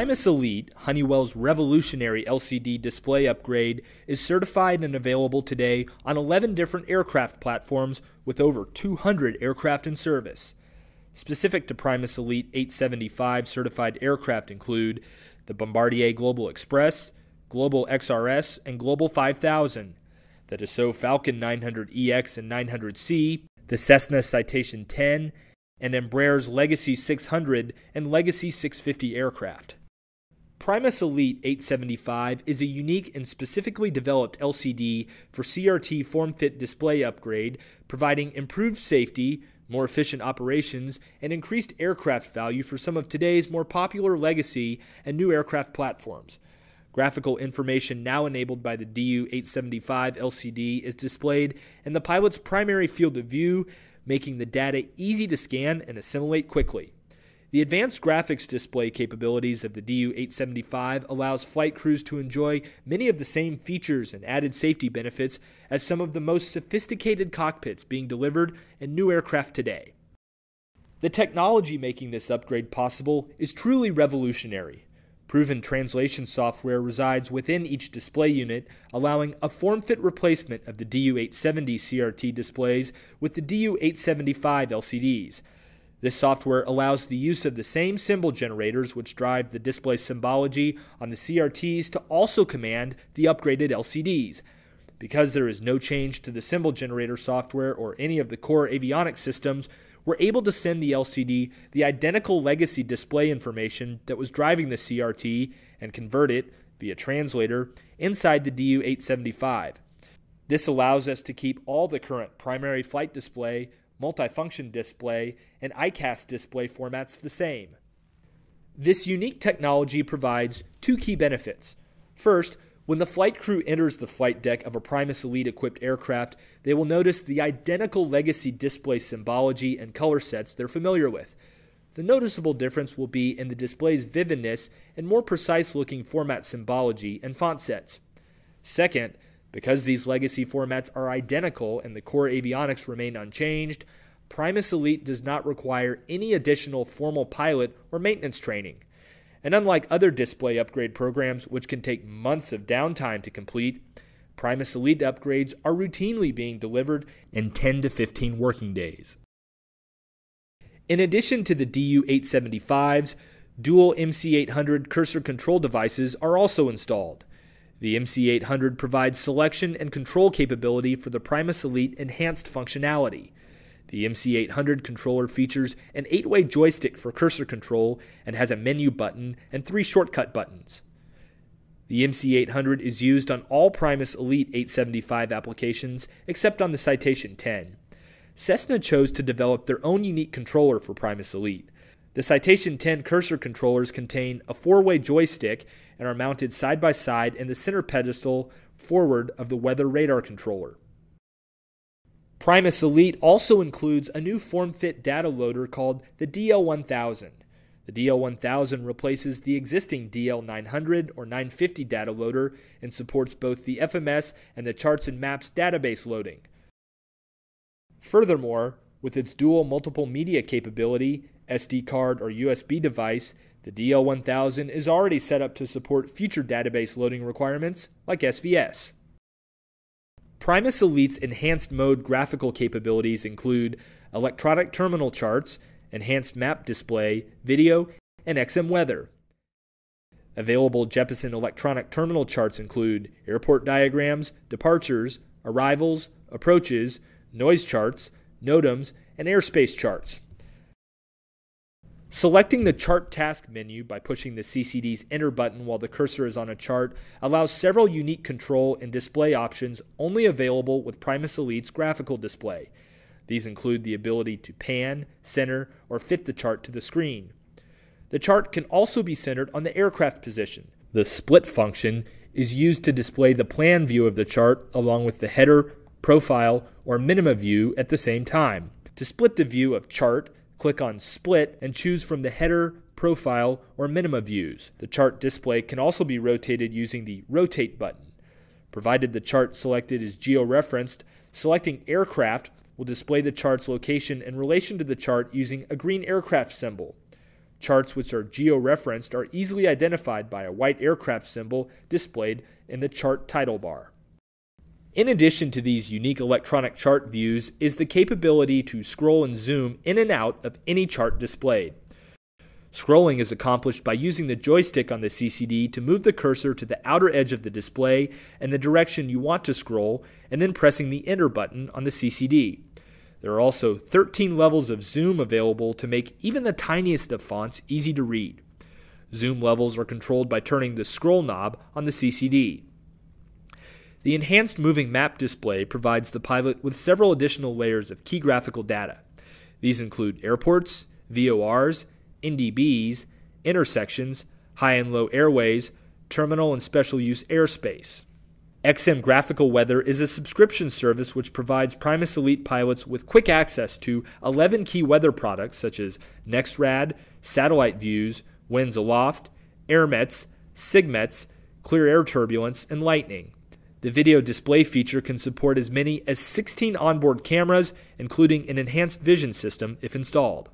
Primus Elite, Honeywell's revolutionary LCD display upgrade, is certified and available today on 11 different aircraft platforms with over 200 aircraft in service. Specific to Primus Elite 875 certified aircraft include the Bombardier Global Express, Global XRS, and Global 5000, the Dassault Falcon 900EX and 900C, the Cesna Citation X, and Embraer's Legacy 600 and Legacy 650 aircraft. Primus Elite 875 is a unique and specifically developed LCD for CRT form-fit display upgrade, providing improved safety, more efficient operations, and increased aircraft value for some of today's more popular legacy and new aircraft platforms. Graphical information now enabled by the DU-875 LCD is displayed in the pilot's primary field of view, making the data easy to scan and assimilate quickly. The advanced graphics display capabilities of the DU-875 allows flight crews to enjoy many of the same features and added safety benefits as some of the most sophisticated cockpits being delivered in new aircraft today. The technology making this upgrade possible is truly revolutionary. Proven translation software resides within each display unit, allowing a form-fit replacement of the DU-870 CRT displays with the DU-875 LCDs. This software allows the use of the same symbol generators which drive the display symbology on the CRTs to also command the upgraded LCDs. Because there is no change to the symbol generator software or any of the core avionics systems, we're able to send the LCD the identical legacy display information that was driving the CRT and convert it, via translator, inside the DU-875. This allows us to keep all the current primary flight display, multifunction display, and ICAST display formats the same. This unique technology provides two key benefits. First, when the flight crew enters the flight deck of a Primus Elite-equipped aircraft, they will notice the identical legacy display symbology and color sets they're familiar with. The noticeable difference will be in the display's vividness and more precise-looking format symbology and font sets. Second, because these legacy formats are identical and the core avionics remain unchanged, Primus Elite does not require any additional formal pilot or maintenance training. And unlike other display upgrade programs, which can take months of downtime to complete, Primus Elite upgrades are routinely being delivered in 10 to 15 working days. In addition to the DU-875s, dual MC800 cursor control devices are also installed. The MC800 provides selection and control capability for the Primus Elite enhanced functionality. The MC800 controller features an 8-way joystick for cursor control and has a menu button and 3 shortcut buttons. The MC800 is used on all Primus Elite 875 applications except on the Citation X. Cesna chose to develop their own unique controller for Primus Elite. The Citation X cursor controllers contain a 4-way joystick and are mounted side by side in the center pedestal forward of the weather radar controller. Primus Elite also includes a new form-fit data loader called the DL1000. The DL1000 replaces the existing DL900 or 950 data loader and supports both the FMS and the charts and maps database loading. Furthermore, with its dual multiple media capability, SD card or USB device, the DL1000 is already set up to support future database loading requirements like SVS. Primus Elite's enhanced mode graphical capabilities include electronic terminal charts, enhanced map display, video, and XM weather. Available Jeppesen electronic terminal charts include airport diagrams, departures, arrivals, approaches, noise charts, NOTAMs, and airspace charts. Selecting the Chart Task menu by pushing the CCD's Enter button while the cursor is on a chart allows several unique control and display options only available with Primus Elite's graphical display. These include the ability to pan, center, or fit the chart to the screen. The chart can also be centered on the aircraft position. The Split function is used to display the plan view of the chart along with the header, profile, or minima view at the same time. To split the view of chart, click on Split and choose from the header, profile, or minima views. The chart display can also be rotated using the Rotate button. Provided the chart selected is georeferenced, selecting Aircraft will display the chart's location in relation to the chart using a green aircraft symbol. Charts which are geo-referenced are easily identified by a white aircraft symbol displayed in the chart title bar. In addition to these unique electronic chart views is the capability to scroll and zoom in and out of any chart displayed. Scrolling is accomplished by using the joystick on the CCD to move the cursor to the outer edge of the display and the direction you want to scroll, and then pressing the Enter button on the CCD. There are also 13 levels of zoom available to make even the tiniest of fonts easy to read. Zoom levels are controlled by turning the scroll knob on the CCD. The enhanced moving map display provides the pilot with several additional layers of key graphical data. These include airports, VORs, NDBs, intersections, high and low airways, terminal and special use airspace. XM Graphical Weather is a subscription service which provides Primus Elite pilots with quick access to 11 key weather products such as NexRad, satellite views, winds aloft, airmets, SIGMETs, clear air turbulence, and lightning. The video display feature can support as many as 16 onboard cameras, including an enhanced vision system if installed.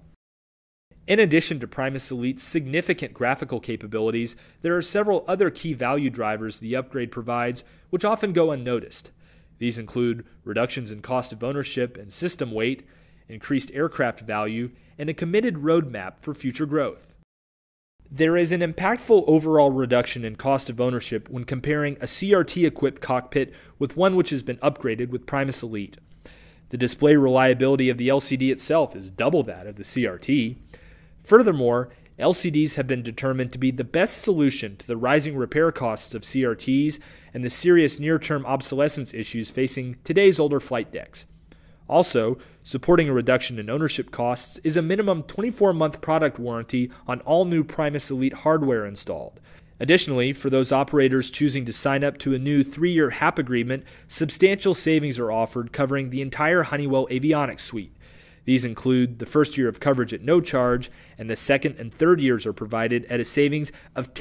In addition to Primus Elite's significant graphical capabilities, there are several other key value drivers the upgrade provides, which often go unnoticed. These include reductions in cost of ownership and system weight, increased aircraft value, and a committed roadmap for future growth. There is an impactful overall reduction in cost of ownership when comparing a CRT-equipped cockpit with one which has been upgraded with Primus Elite. The display reliability of the LCD itself is double that of the CRT. Furthermore, LCDs have been determined to be the best solution to the rising repair costs of CRTs and the serious near-term obsolescence issues facing today's older flight decks. Also, supporting a reduction in ownership costs is a minimum 24-month product warranty on all new Primus Elite hardware installed. Additionally, for those operators choosing to sign up to a new 3-year HAP agreement, substantial savings are offered covering the entire Honeywell Avionics suite. These include the first year of coverage at no charge, and the second and third years are provided at a savings of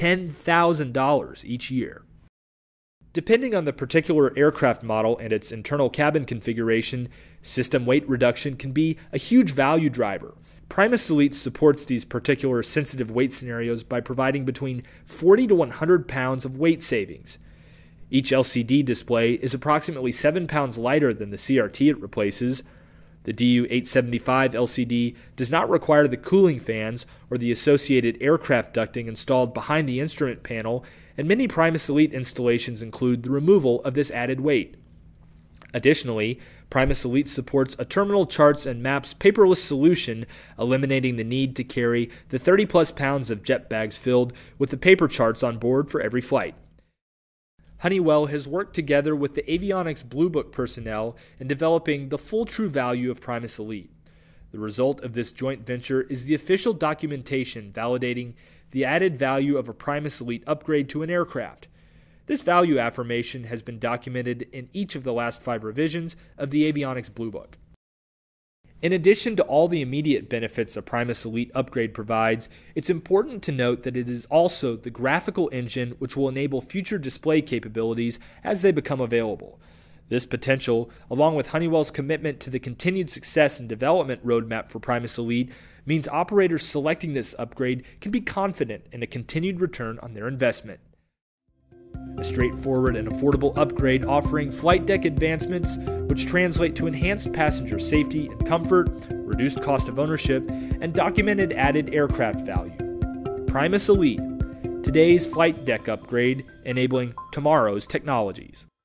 $10,000 each year. Depending on the particular aircraft model and its internal cabin configuration, system weight reduction can be a huge value driver. Primus Elite supports these particular sensitive weight scenarios by providing between 40 to 100 pounds of weight savings. Each LCD display is approximately 7 pounds lighter than the CRT it replaces. The DU-875 LCD does not require the cooling fans or the associated aircraft ducting installed behind the instrument panel, and many Primus Elite installations include the removal of this added weight. Additionally, Primus Elite supports a terminal charts and maps paperless solution, eliminating the need to carry the 30-plus pounds of jet bags filled with the paper charts on board for every flight. Honeywell has worked together with the Avionics Blue Book personnel in developing the full true value of Primus Elite. The result of this joint venture is the official documentation validating the added value of a Primus Elite upgrade to an aircraft. This value affirmation has been documented in each of the last 5 revisions of the Avionics Blue Book. In addition to all the immediate benefits a Primus Elite upgrade provides, it's important to note that it is also the graphical engine which will enable future display capabilities as they become available. This potential, along with Honeywell's commitment to the continued success and development roadmap for Primus Elite, means operators selecting this upgrade can be confident in a continued return on their investment. A straightforward and affordable upgrade offering flight deck advancements which translate to enhanced passenger safety and comfort, reduced cost of ownership, and documented added aircraft value. Primus Elite, today's flight deck upgrade enabling tomorrow's technologies.